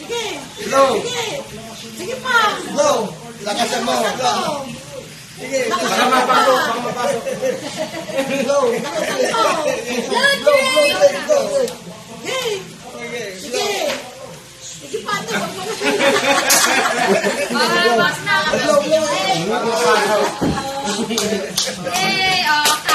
Sige. Slow. Sige. Sige pa. Slow. Lakasan mo. Sige. Baka mapasok. Baka mapasok. Slow. Lakasan mo. Slow. Sige. Sige. Sige pa.